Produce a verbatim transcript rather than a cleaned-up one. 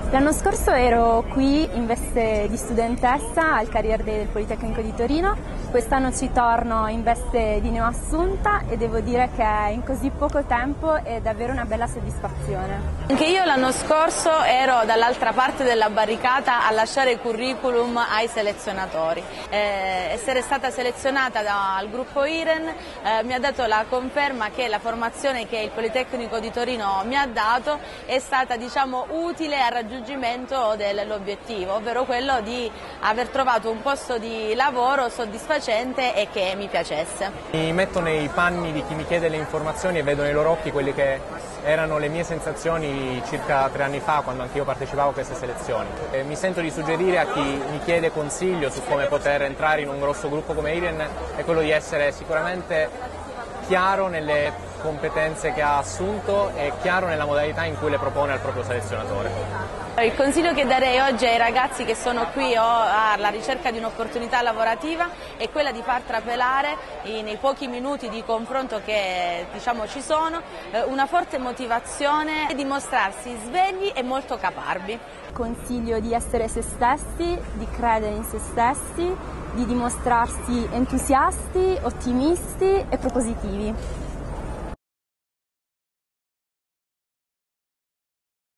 L'anno scorso ero qui in veste di studentessa al Career Day del Politecnico di Torino, quest'anno ci torno in veste di neoassunta e devo dire che in così poco tempo è davvero una bella soddisfazione. Anche io l'anno scorso ero dall'altra parte della barricata a lasciare il curriculum ai selezionatori. Eh, essere stata selezionata dal gruppo IREN eh, mi ha dato la conferma che la formazione che il Politecnico di Torino mi ha dato è stata, diciamo, utile al raggiungimento dell'obiettivo, ovvero quello di aver trovato un posto di lavoro soddisfacente e che mi piacesse. Mi metto nei panni di chi mi chiede le informazioni e vedo nei loro occhi quelle che erano le mie sensazioni circa tre anni fa, quando anch'io partecipavo a queste selezioni. E mi sento di suggerire a chi mi chiede consiglio su come poter entrare in un grosso gruppo come IREN è quello di essere sicuramente chiaro nelle competenze che ha assunto e chiaro nella modalità in cui le propone al proprio selezionatore. Il consiglio che darei oggi ai ragazzi che sono qui o alla ricerca di un'opportunità lavorativa è quella di far trapelare nei pochi minuti di confronto che, diciamo, ci sono una forte motivazione e dimostrarsi svegli e molto caparbi. Consiglio di essere se stessi, di credere in se stessi, di dimostrarsi entusiasti, ottimisti e propositivi.